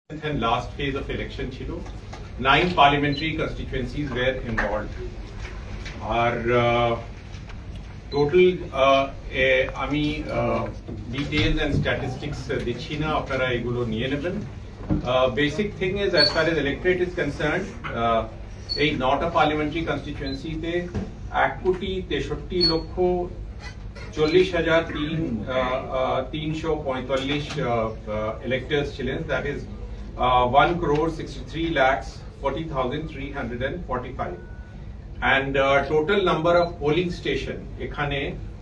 and last phase of election chilo. 9 parliamentary constituencies were involved. Our total details and statistics dichhi na apnara egulo niye neben. Basic thing is, as far as electorate is concerned, not a parliamentary constituency te 1 কোটি 63 লক্ষ 40,345 electors ছিলেন, that is 1 crore 63 lakhs 40,345, and total number of polling station ekhane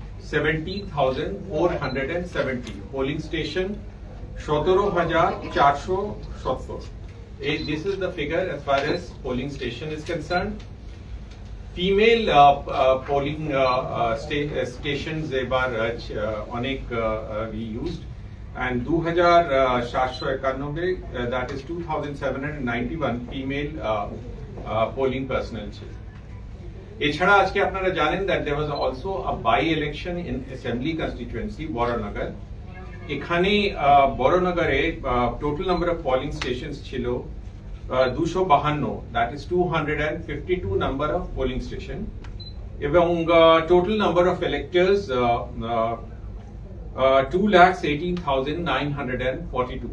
17,470 polling station 17,470. This is the figure as far as polling station is concerned. Female polling stations ebar onek we used, and 2,791 that is 2,791 female polling personnel chil. এছাড়া আজকে আপনারা জানেন that there was also a by election in assembly constituency Baranagar. এখানে বড়নগরে total number of polling stations ছিল 252, that is 252 number of polling station, এবং total number of electors 2,18,942,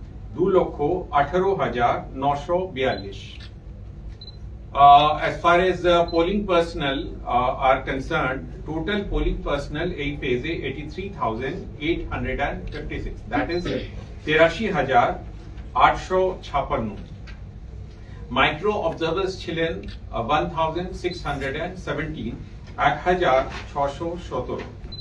2,18,942. As far as polling personnel are concerned, total polling personnel a phase 83,856, that is 83,856. Micro observers ছিলেন 1,617, 1,617.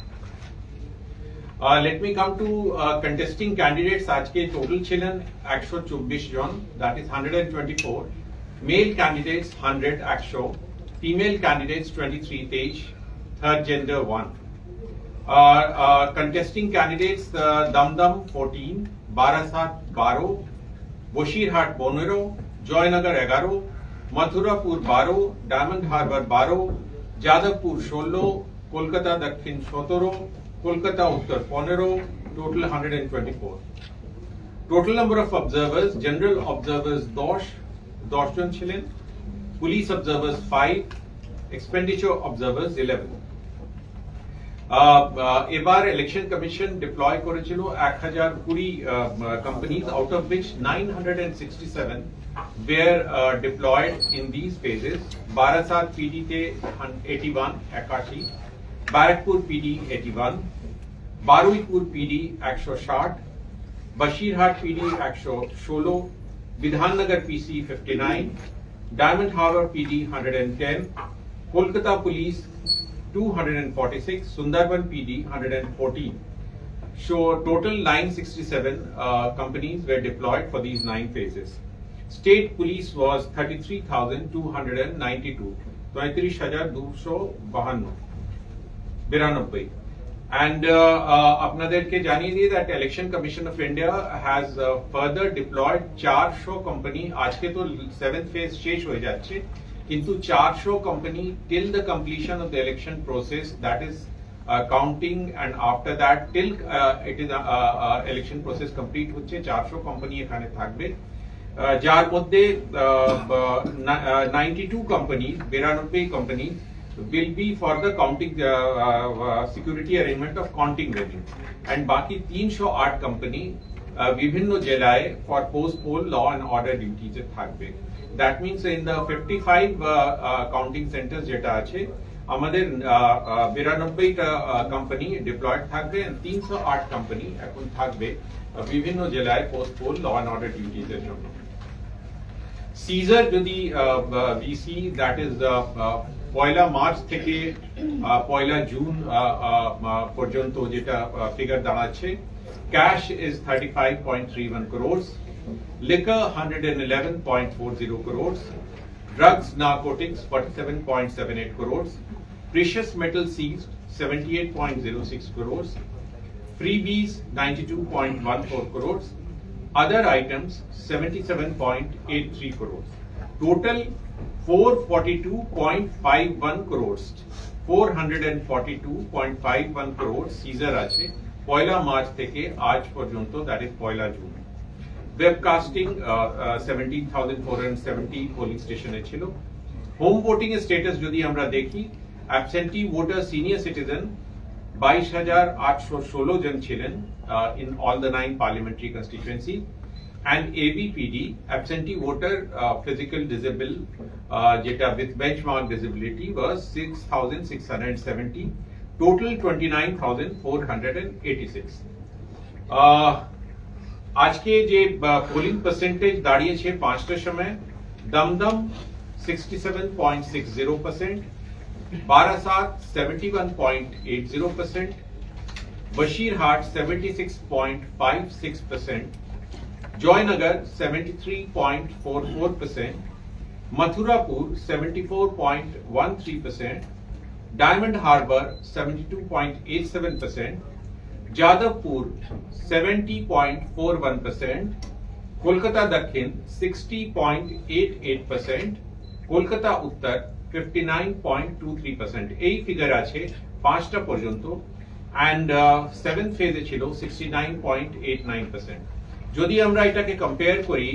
Let me come to contesting candidates. আজকে total ছিলেন 124 জন, that is 124. Male candidates 100, 100. Female candidates 23, 23. Third gender 1. Contesting candidates Damdam 14, Barasat 12, Boshirhat 15, Joynagar 11, Mathurapur 12, Diamond Harbour 12, Jadavpur 16, Kolkata Dakshin 17, Kolkata উত্তর 15, total 124. Total number of observers, general observers 10 জন ছিলেন, police observers 5, expenditure observers 11. এবার election commission deploy করেছিল 1020 companies, out of which 967 were deployed in these phases. Barasat PD te 81, 81, Barakpur PD 81, Baruipur PD 160, Bashirhat PD 116, Bidhannagar PC 59, Diamond Harbour PD 110, Kolkata Police 246, Sundarban PD 114. So total 967 companies were deployed for these 9 phases. State police was 33,292, 33,292. And আপনাদেরকে জানিয়ে দিই that Election Commission of India has further deployed 400 company. আজকে তো 7th phase শেষ হয়ে যাচ্ছে, কিন্তু 400 company till the completion of the election process, that is counting, and after that till it is election process complete হচ্ছে 400 company এখানে থাকবে, যার মধ্যে 92 companies, 92 companies will be for the counting security arrangement of counting venue, and বাকি 308 company বিভিন্ন জেলায় for post poll law and order duties এ থাকবে. That means in the 55 counting centers যেটা আছে আমাদের 92টা কোম্পানি ডিপ্লয়েড থাকবে, and 308 কোম্পানি এখন থাকবে বিভিন্ন জেলায় post poll law and order duties এর জন্য। সিজার যদি ভিসি, দ্যাট ইজ পয়লা মার্চ থেকে পয়লা জুন পর্যন্ত যেটা ফিগার দাঁড়াচ্ছে, cash is 35.31 crores, liquor 111.40 crores, drugs narcotics 47.78 crores, precious metal seized 78.06 crores, freebies 92.14 crores, other items 77.83 crores. Total 442.51 crores, 442.51 crores seizure আছে পয়লা মার্চ থেকে আজ পর্যন্ত, that is পয়লা জুন। webcasting 17,470 polling station এ ছিল home voting এর status যদি আমরা দেখি absentee voter senior citizen 22,816 জন ছিলেন in all the 9 parliamentary constituency and ABPD absentee voter physical disabled যেটা with benchmark disability was 6,670 total 29,486 আজকে যে পোলিং পার্সেন্টেজ দাঁড়িয়েছে 5টার সময় দমদম 67.60%, বারাসাত 71.80%, বশিরহাট 76.56%, জয়নগর 73.44%, মথুরাপুর 74.13%, ডায়মন্ড হারবার 72.87%, যাদবপুর 70.41%, কলকাতা দক্ষিণ 60.88%, কলকাতা উত্তর 59.23%. এই ফিগার আছে 5টা পর্যন্ত and 7th ফেজে ছিল 69.89%. যদি আমরা এটাকে কম্পেয়ার করি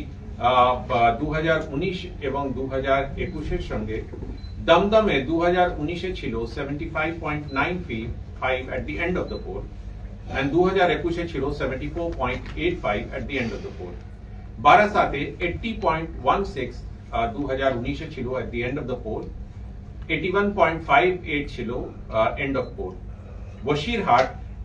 2019 এবং 2021 এর সঙ্গে দমদমে 2019 এ ছিল 75.95 at the end of the poll and 2021 এ ছিল 74.85 at the end of the poll. বারাসাতে 80.16 2019 এ ছিল at the end of the poll, 81.58 ছিল end of poll. Basirhat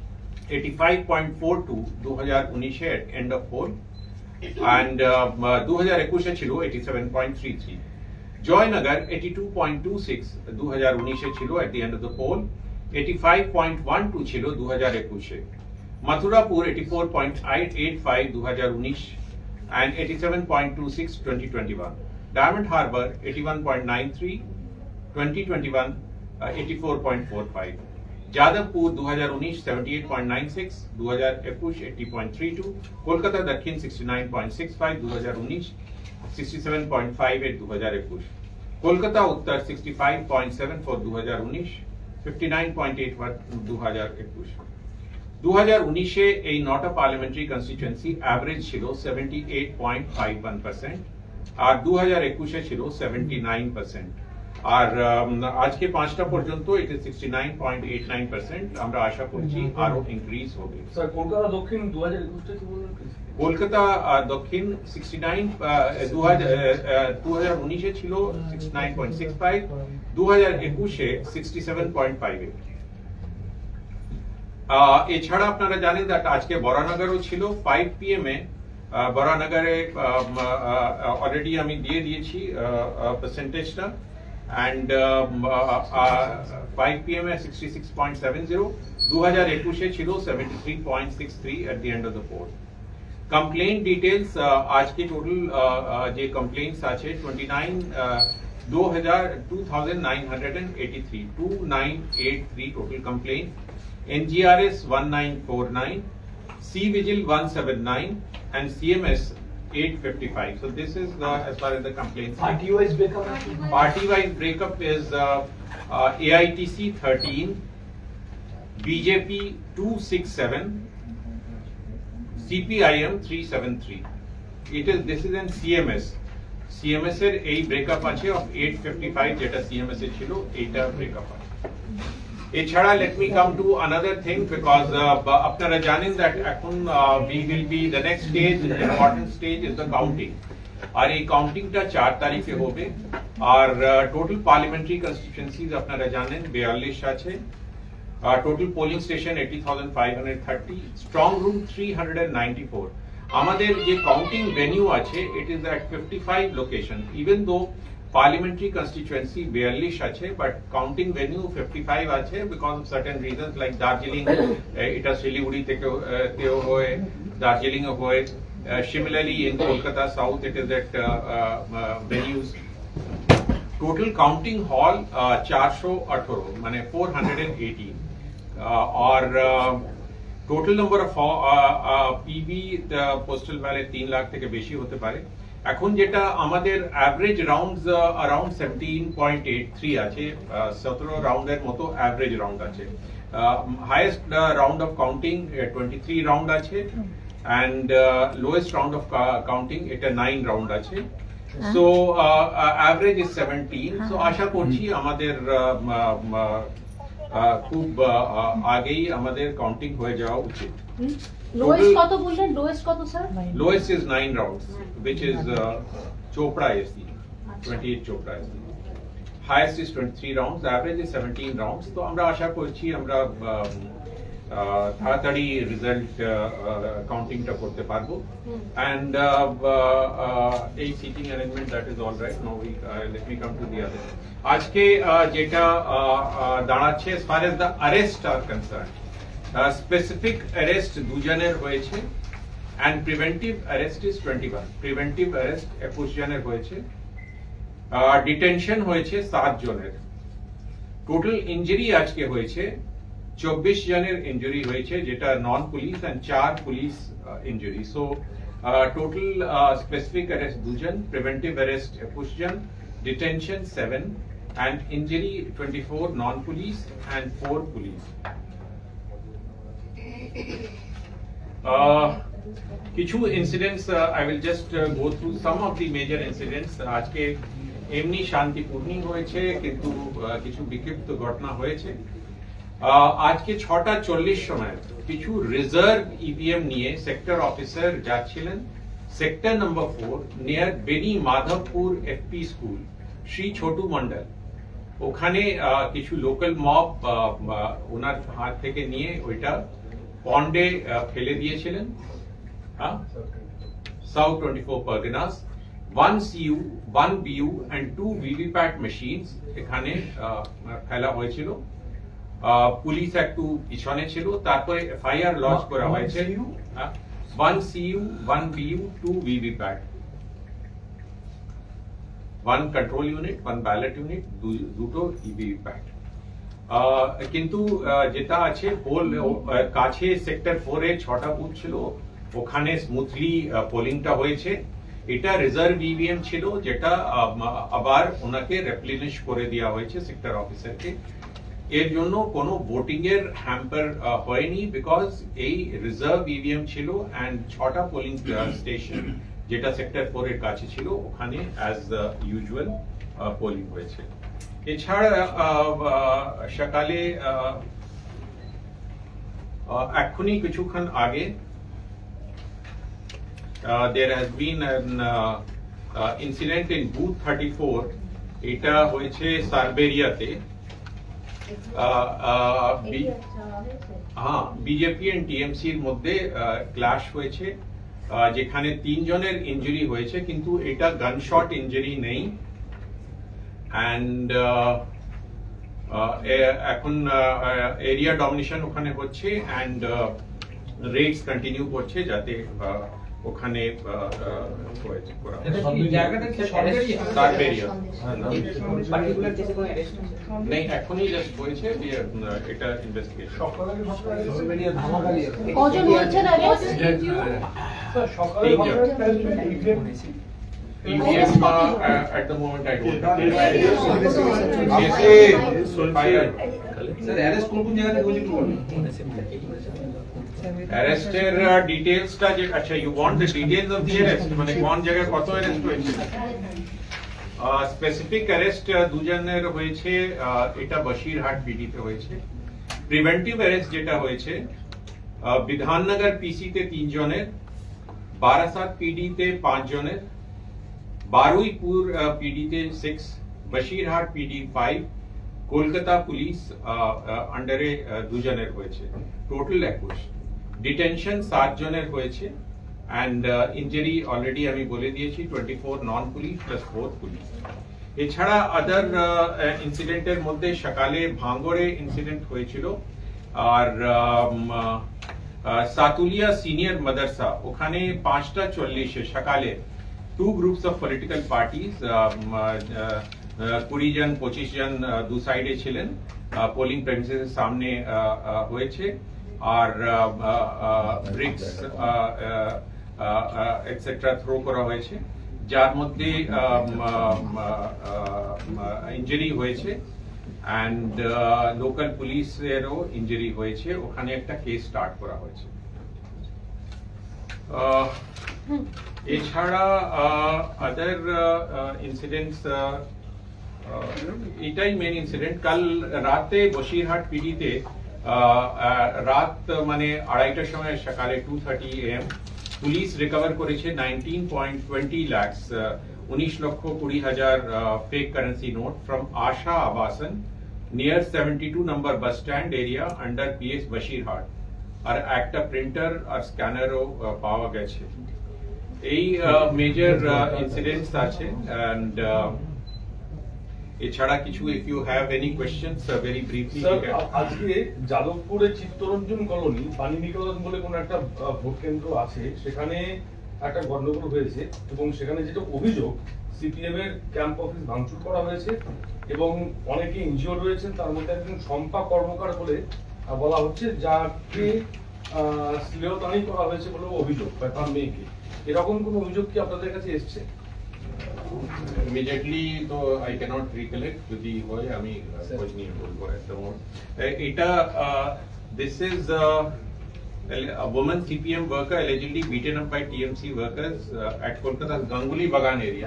85.42 2019 A end of poll and 2021 এ ছিল 87.33. জয়নগর 82.26 2019 এ ছিল at the end of the poll, 85.12 ছিল 2021 এ. Mathurapur 84.85 2019 and 87.26 2021. Diamond Harbour 81.93 2021 84.45. Jadavpur 2019 78.96 2021 80.32, Kolkata দক্ষিণ 69.65 2019 67.58 2021, কলকাতা উত্তর 65.74 2019 59.81 2021. 2019 এ এই 9টা পার্লামেন্টারি কনস্টিটুয়েন্সি অ্যাভারেজ ছিল 78.51% আর 2021 এ ছিল 79%. আর আজকে 5টা পর্যন্ত এটা 69.89%. আমরা আশা করছি আরো ইনক্রিজ হবে. স্যার কলকাতা দক্ষিণ 2021 টা কি বললেন প্লিজ? কলকাতা দক্ষিণ 69 2019 এ ছিল 69.65, 2021 এ 67.58. এছাড়া আপনারা জানেন that আজকে বরানগরও ছিল 5 PM এ. বরানগরে অলরেডি আমি দিয়ে দিয়েছি পার্সেন্টেজটা and 5 PM at 66.70, 2021 এ ছিল 73.63 at the end of the poll. Complaint details আজকে টোটাল যে কমপ্লেইন্টস আছে 2983 total complaint, NGRS 1949, C-Vigil 179 and CMS 855. So this is as far as the complaints. Party-wise breakup? Party-wise breakup is AITC 13, BJP 267, CPIM 373. This is in CMS. CMS এর এই breakup আছে of 855 যেটা CMS এর ছিল এইটা breakup আছে. এছাড়া let me come to another thing because আপনারা জানেন that এখন we will be the next stage, important stage is the counting. আর এই কাউন্টিংটা 4 তারিখে হবে আর টোটাল পার্লামেন্টারি কনস্টিটুয়েন্সিজ আপনারা জানেন 42 আছে, total polling station 80,530, strong room 394. আমাদের যে কাউন্টিং ভেন্যু আছে it is at 55 location, even though parliamentary constituency 42 আছে but counting venue 55 আছে because of certain reasons like Darjeeling এটা শিলিগুড়ি থেকে হয়ে Darjeeling হয়ে, similarly in Kolkata South it is at venues. Total counting hall 418 মানে 418 और total number of PB postal ballot 3 lakh থেকে বেশি হতে পারে. এখন যেটা আমাদের অ্যাভারেজ রাউন্ডস अराउंड 17.83 আছে, 17 রাউন্ডের মতো অ্যাভারেজ রাউন্ড আছে. Highest round of counting 23 round আছে and lowest round of counting এটা 9 round আছে, so average is 17, so আশা করছি আমাদের খুব আগেই আমাদের কাউন্টিং হয়ে যাওয়া উচিত। লোয়েস্ট কত বললেন? লোয়েস্ট কত sir? Lowest is 9 rounds, which is Chopra SC, 28 Chopra SC. Highest is 23 rounds, average is 17 rounds. So আমরা আশা করছি আমরা তাড়াতাড়ি রেজাল্ট কাউন্টিংটা করতে পারবো, and এই sitting arrangement that is all right. Now let me come to the other. আজকে যেটা দাঁড়াচ্ছে as far as the arrest are concerned, specific arrest দুজনের হয়েছে and preventive arrest is 21, preventive arrest 21 জনের হয়েছে, ডিটেনশন হয়েছে 7 জনের, টোটাল ইনজুরি আজকে হয়েছে 24 জনের ইনজুরি হয়েছে, যেটা non police and 4 police injury. So total specific arrest 2 জন, প্রিভেন্টিভ অ্যারেস্ট 21 জন, detention 7 and injury 24 non police and 4 police. কিছু incidents I will just go through some of the major incidents. আজকে এমনি শান্তিপূর্ণ হয়েছে, কিন্তু কিছু বিক্ষিপ্ত ঘটনা হয়েছে। আজকে 6:40 সময় কিছু রিজার্ভ ইভিএম নিয়ে সেক্টর অফিসার যাচ্ছিলেন sector number 4 near Beni Madhabpur FP school, Shri Chhotu Mondal. ওখানে কিছু লোকাল মব ওনার হাত থেকে নিয়ে ওইটা পন্ডে ফেলে দিয়েছিলেন। South 24 Parganas, 1 CU, 1 BU and 2 VVPAT machines এখানে ফেলা হয়েছিল। পুলিশ একটু পিছনে ছিল, তারপরে এফআইআর লঞ্চ করা হয়েছে। 1 CU, 1 BU, 2 VVPAT, 1 control unit, 1 ballot unit, দুটো VVPAT। কিন্তু যেটা আছে কাছে সেক্টর 4 এ 6টা বুথ ছিল, ওখানে স্মুথলি পোলিংটা হয়েছে। এটা রিজার্ভ ইভিএম ছিল, যেটা আবার ওনাকে রেপ্লিনিশ করে দেওয়া হয়েছে সেক্টর অফিসারকে। এর জন্য কোনো ভোটিং এর হ্যাম্পার হয়নি, বিকজ এই রিজার্ভ ইভিএম ছিল and 6টা পোলিং স্টেশন যেটা সেক্টর 4 এর কাছে ছিল, ওখানে অ্যাজ ইউজুয়াল পোলিং হয়েছে। এছাড়া সকালে এখনই কিছুক্ষণ আগে there has been an incident in booth 34, এটা হয়েছে সার্বেরিয়াতে। বিজেপি এন্ড টিএমসি এর মধ্যে ক্ল্যাশ হয়েছে, যেখানে 3 জনের ইনজুরি হয়েছে, কিন্তু এটা গানশট ইনজুরি নেই। and এখন এরিয়া ডমিনেশন ওখানে হচ্ছে and রেডস কন্টিনিউ করছে, যাতে ওখানে নেই, এখনই জাস্ট হয়েছে, এটা ইনভেস্টিগেশন। কজন হয়েছেন arrest? EVM at the moment I don't know. Sir, arrest কোন কোন জায়গা থেকে হয়েছে? Arrest এর ডিটেইলসটা যে, আচ্ছা you want the details of the arrest, মানে কোন জায়গায় কত অ্যারেস্ট হয়েছে? স্পেসিফিক অ্যারেস্ট 2 জনের হয়েছে, এটা বশিরহাট পিডিতে হয়েছে। প্রিভেন্টিভ অ্যারেস্ট যেটা হয়েছে বিধাননগর পিসি তে 3 জনের, বারাসাত পিডিতে 5 জনের, বারুইপুর পিডিতে 6, বশিরহাট পিডি 5, কলকাতা পুলিশ আন্ডারে 2 জনের হয়েছে, টোটাল 21। ডিটেনশন 7 জনের হয়েছে and ইনজুরি অলরেডি আমি বলে দিয়েছি 24 নন পুলিশ প্লাস 4 পুলিশ। এছাড়া আদার ইনসিডেন্টের মধ্যে সকালে ভাঙ্গড়ে ইনসিডেন্ট হয়েছিল, আর সাতুলিয়া সিনিয়র মাদ্রাসা, ওখানে 5:40 সকালে 2 groups of political parties, 20 জন 25 জন দু সাইডে ছিলেন, পোলিং প্রেমিসেসের সামনে হয়েছে, আর ব্রিক্স এটসেট্রা থ্রো করা হয়েছে, যার মধ্যে ইনজুরি হয়েছে and লোকাল পুলিশেরও ইনজুরি হয়েছে। ওখানে একটা কেস স্টার্ট করা হয়েছে। এছাড়া আদার ইনসিডেন্টস এটাই মেন ইনসিডেন্ট। কাল রাতে বসিরহাট পিডিতে রাত মানে 2:30টার সময় সকালে 2:30 AM পুলিশ রিকভার করেছে 19.20 lakhs 19,20,000 fake currency note from Asha Abasan near 72 number bus stand area under PS Basirhat. আর একটা প্রিন্টার আর স্ক্যানারও পাওয়া গেছে। এই মেজর ইনসিডেন্টস আছে। এন্ড এছাড়া কিছু if you have any questions very briefly. আজকে যাদবপুরে চিত্তরঞ্জন কলোনি পানি নিকেতন বলে কোন একটা ভোট কেন্দ্র আছে, সেখানে একটা গন্ডগোল হয়েছে এবং সেখানে যেটা অভিযোগ সিপিএম এর ক্যাম্প অফিস ভাঙচুর করা হয়েছে এবং অনেকে ইনজিওর রয়েছেন, তার মধ্যে একজন শম্পা কর্মকার বলে বলা হচ্ছে, যাকে শ্লীলতাহানি করা হয়েছে বলে অভিযোগ, তার মেয়েকে। এরকম কোন অভিযোগ কি আপনাদের কাছে এসছে? ইমিডিয়েটলি তো আই ক্যানট রিকলেক্ট, যদি হয় আমি খোঁজ নিয়ে বলবো। এটা this is a woman CPM worker allegedly beaten up by TMC workers at Kolkata's Ganguly Bagan area.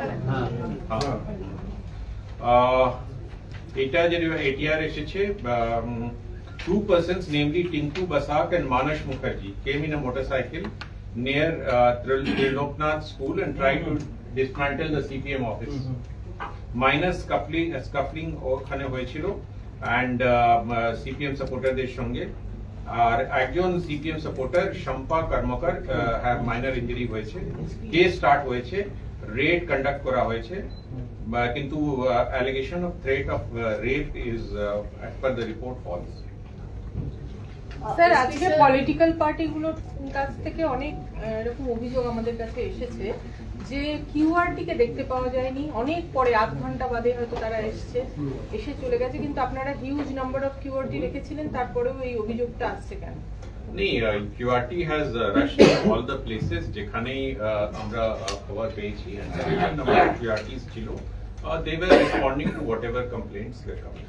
এটা যে ATR এসেছে, two persons namely Tinku Basak and Manas Mukherjee came in a motorcycle near Triloknath school and tried to dismantle the CPM office. Minor scuffling ওখানে হয়েছিল and CPM সাপোর্টারদের সঙ্গে। আর একজন CPM supporter Shampa Karmakar have minor injury হয়েছে। Case start হয়েছে, raid conduct করা হয়েছে, কিন্তু allegation of threat of rape is as per the report false. Sir, আজকে পলিটিক্যাল পার্টিগুলোর কাছ থেকে অনেক এরকম অভিযোগ আমাদের কাছে এসেছে যে কিউআরটিকে দেখতে পাওয়া যায়নি, অনেক পরে আধ ঘন্টা বাদে হয়তো তারা এসে চলে গেছে, কিন্তু আপনারা হিউজ নাম্বার অফ কিউআরটি রেখেছিলেন, তারপরেও এই অভিযোগটা আসছে কেন? QRT has rushed all the places যেখানেই আমরা খবর পেয়েছি, নাম্বার অফ কিউআরটিস ছিল। They were responding to whatever complaints were coming.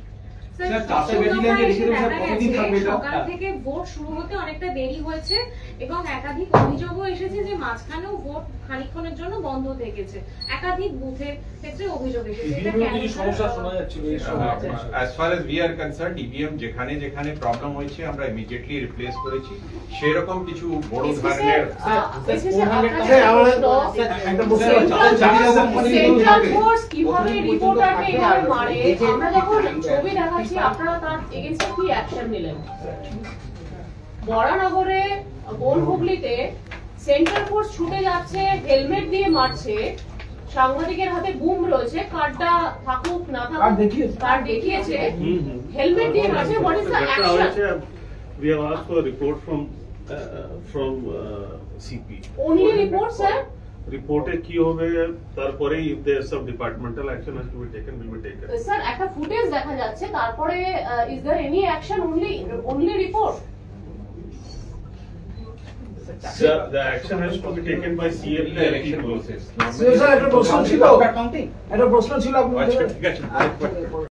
সকাল থেকে ভোট শুরু হতে অনেকটা দেরি হয়েছে এবং একাধিক অভিযোগও এসেছে যে মাঝখানেও ভোট খানিকক্ষণের জন্য বন্ধ থেকেছে। একাধিক বুথের ক্ষেত্রে অভিযোগ এসেছে। As far as we are concerned, EVM যেখানে যেখানে প্রবলেম হয়েছে আমরা ইমিডিয়েটলি রিপ্লেস করেছি। সেরকম কিছু বড় ধরনের সেন্ট্রাল ফোর্স কিভাবে রিপোর্টারকে এভাবে মারে, আমরা যখন ছবি দেখাচ্ছি আপনারা তার এগেইনস্টে কি অ্যাকশন নিলেন? বরানগরে গোলহুগলিতে সেন্ট্রাল ফোর্স ছুটে যাচ্ছে, হেলমেট দিয়ে মারছে, সাংবাদিকের হাতে বুম রয়েছে, কার্ডটা থাকুক না থাকুক কার্ড দেখিয়েছে, হেলমেট দিয়ে মারছে। What is the action? We have asked for a report from CP. Only report, sir? রিপোর্টে কি হবে তারপরে if there is some departmental action has to be taken will be taken. Sir, একটা footage দেখা যাচ্ছে, তারপরে is there any action? Only report? The action has to be taken by CM election process. Sir, একটা প্রশ্ন ছিল, আপনাদের ঠিক আছে।